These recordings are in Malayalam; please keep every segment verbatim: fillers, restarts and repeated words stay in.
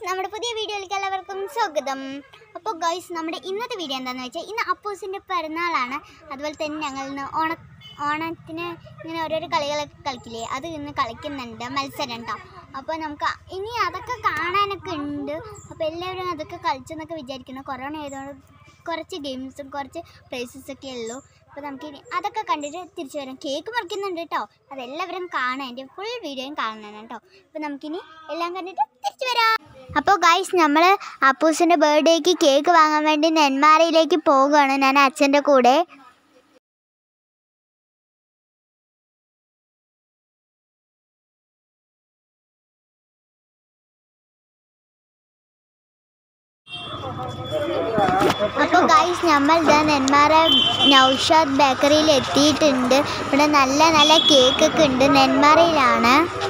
നമ്മുടെ പുതിയ വീഡിയോയിലേക്ക് എല്ലാവർക്കും സ്വാഗതം. അപ്പോൾ ഗൈസ്, നമ്മുടെ ഇന്നത്തെ വീഡിയോ എന്താണെന്ന് വെച്ചാൽ ഇന്ന് അപ്പൂസിൻ്റെ പിറന്നാളാണ്. അതുപോലെ തന്നെ ഞങ്ങൾ ഇന്ന് ഓണ ഓണത്തിന് ഇങ്ങനെ ഓരോരോ കളികളൊക്കെ കളിക്കില്ലേ, അത് ഇന്ന് കളിക്കുന്നുണ്ട്, മത്സരം കേട്ടോ. അപ്പോൾ നമുക്ക് ഇനി അതൊക്കെ കാണാനൊക്കെ ഉണ്ട്. അപ്പോൾ എല്ലാവരും അതൊക്കെ കളിച്ചെന്നൊക്കെ വിചാരിക്കുന്നു. കൊറോണ ആയതുകൊണ്ട് കുറച്ച് ഗെയിംസും കുറച്ച് പ്രൈസസൊക്കെ ഉള്ളൂ. അപ്പോൾ നമുക്ക് ഇനി അതൊക്കെ കണ്ടിട്ട് തിരിച്ചു വരാം. കേക്ക് മുറിക്കുന്നുണ്ട് കേട്ടോ, അതെല്ലാവരും കാണാൻ, എൻ്റെ ഫുൾ വീഡിയോയും കാണണം കേട്ടോ. അപ്പോൾ നമുക്കിനി എല്ലാം കണ്ടിട്ട് തിരിച്ചു വരാം. അപ്പോൾ ഗൈസ്, നമ്മൾ അപ്പൂസിൻ്റെ ബർത്ത്ഡേക്ക് കേക്ക് വാങ്ങാൻ വേണ്ടി നെന്മാറയിലേക്ക് പോകുകയാണ് ഞാൻ അച്ഛൻ്റെ കൂടെ. അപ്പോൾ ഗൈസ്, നമ്മൾ ഇതാ നെന്മാറ നൗഷാദ് ബേക്കറിയിൽ എത്തിയിട്ടുണ്ട്. ഇവിടെ നല്ല നല്ല കേക്കൊക്കെ ഉണ്ട്. നെന്മാറയിലാണ്.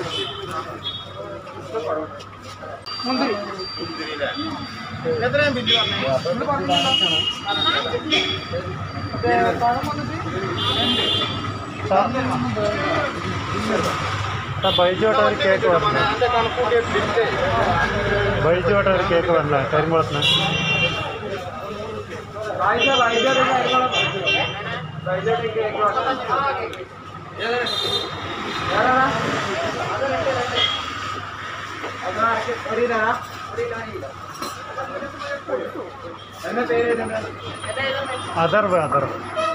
ബൈജോട്ട ഒരു കേക്ക് വരണേ ബൈജോട്ട ഒരു കേക്ക് വരണേ കരിമുളത്തിന് Atharv Atharv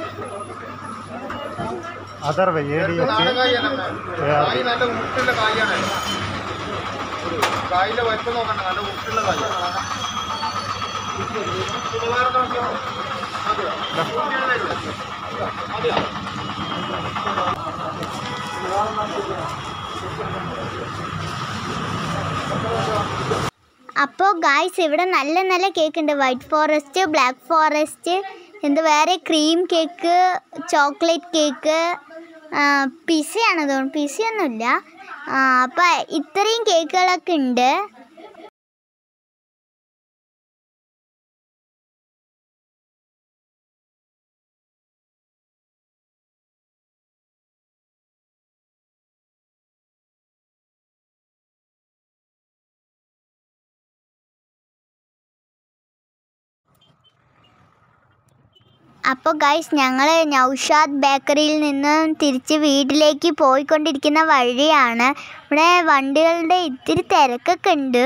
Atharv A D H നല്ല മുട്ടുള്ള കായാണ്. കായിലെ വലിപ്പം നോക്കണ്ട, നല്ല മുട്ടുള്ള കായ. അപ്പോൾ ഗായ്സ്, ഇവിടെ നല്ല നല്ല കേക്ക് ഉണ്ട്. വൈറ്റ് ഫോറസ്റ്റ്, ബ്ലാക്ക് ഫോറസ്റ്റ്, എന്ത് വേറെ ക്രീം കേക്ക്, ചോക്ലേറ്റ് കേക്ക്, പിസയാണ് തോന്നുന്നു, പിസയൊന്നുമില്ല. അപ്പോൾ ഇത്രയും കേക്കുകളൊക്കെ ഉണ്ട്. അപ്പോൾ ഗൈസ്, ഞങ്ങൾ നൗഷാദ് ബേക്കറിയിൽ നിന്ന് തിരിച്ച് വീട്ടിലേക്ക് പോയിക്കൊണ്ടിരിക്കുന്ന വഴിയാണ്. ഇവിടെ വണ്ടികളുടെ ഇത്തിരി തിരക്കൊക്കെ ഉണ്ട്.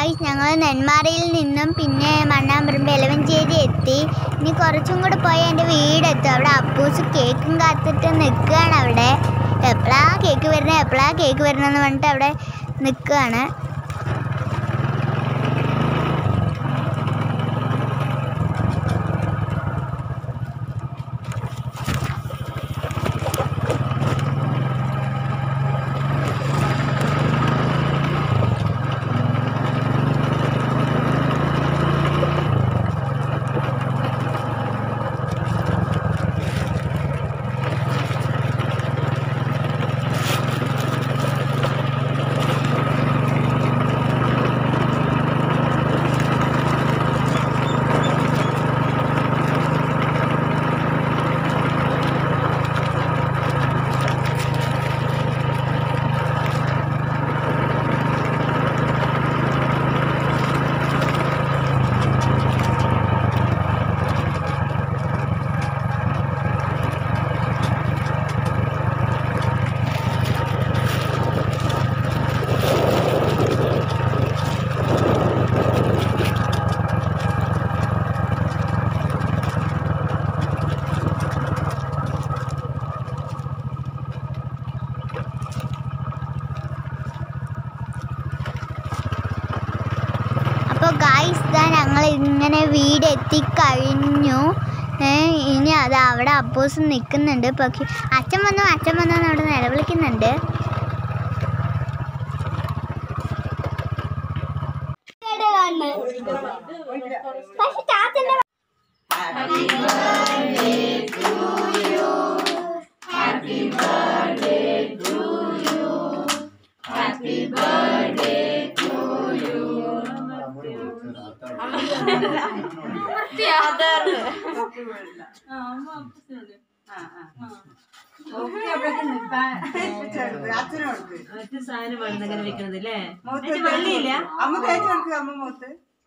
ഗായ്സ് ഞങ്ങൾ നെന്മാറയിൽ നിന്നും പിന്നെ മണ്ണാമ്പറമ്പ് എലവഞ്ചേരി എത്തി. ഇനി കുറച്ചും കൂടെ പോയാൽ എൻ്റെ വീടെത്തും. അവിടെ അപ്പൂസ് കേക്കും കാത്തിട്ട് നിൽക്കുകയാണ്. അവിടെ എപ്പോഴാ കേക്ക് വരുന്നത് എപ്പോഴാ കേക്ക് വരുന്നതെന്ന് പറഞ്ഞിട്ട് അവിടെ നിൽക്കുകയാണ്. അപ്പോൾ ഗായ്സ് ഇതാ ഞങ്ങൾ ഇങ്ങനെ വീട് എത്തിക്കഴിഞ്ഞു. ഇനി അത് അവിടെ അപ്പോസ് നിൽക്കുന്നുണ്ട്. പക്ഷേ അച്ഛൻ വന്നു അച്ഛൻ വന്നു എന്ന് അവിടെ നിലവിളിക്കുന്നുണ്ട്. സാധനം വേണമെന്നങ്ങനെ വെക്കണത് അല്ലേ? വെള്ളിയില്ല അമ്മ തേച്ച് കൊടുക്കുക. അമ്മ മൂത്ത്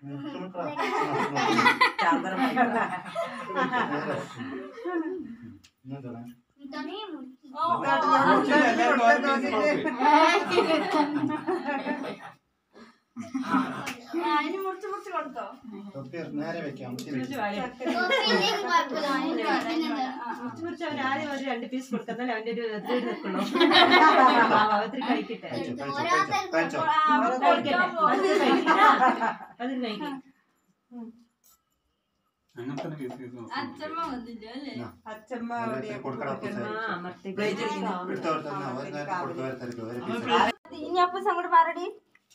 മുറിച്ച് മുറിച്ച് കൊടുത്തോ. നേരെ വെക്കാം. ആദ്യം ഒരു രണ്ട് പീസ് കൊടുത്താൽ അവന്റെ ഒരു എത്ര നിൽക്കണോ ഒത്തിരി കഴിക്കട്ടെ. അതിന് കഴിക്കും. അച്ഛമ്മ ഇനി അപ്പൂസ് അങ്ങോട്ട് മാറടി.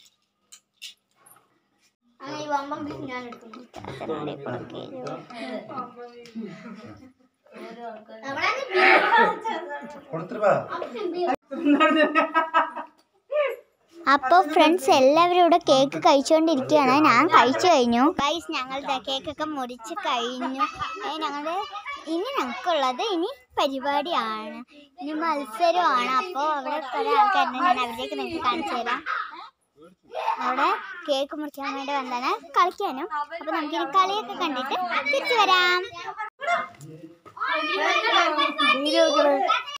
അപ്പോൾ ഫ്രണ്ട്സ് എല്ലാവരും ഇവിടെ കേക്ക് കഴിച്ചുകൊണ്ടിരിക്കുകയാണ്. ഞാൻ കഴിച്ചു കഴിഞ്ഞു. ഗൈസ് ഞങ്ങളുടെ കേക്കൊക്കെ മുറിച്ച് കഴിഞ്ഞു. ഞങ്ങളുടെ ഇനി ഞങ്ങൾക്കുള്ളത് ഇനി പരിപാടിയാണ്, ഇനി മത്സരമാണ്. അപ്പോൾ അവിടെ കുറേ ആൾക്കാരുണ്ട്. ഞാൻ അവരിലേക്ക് നിങ്ങൾക്ക് കാണിച്ചു തരാം. അവിടെ കേക്ക് മുറിക്കാൻ വേണ്ടി വന്നാണ് കളിക്കാനും. അപ്പോൾ നമുക്കിനി കളിയൊക്കെ കണ്ടിട്ട് തിരിച്ചു വരാം.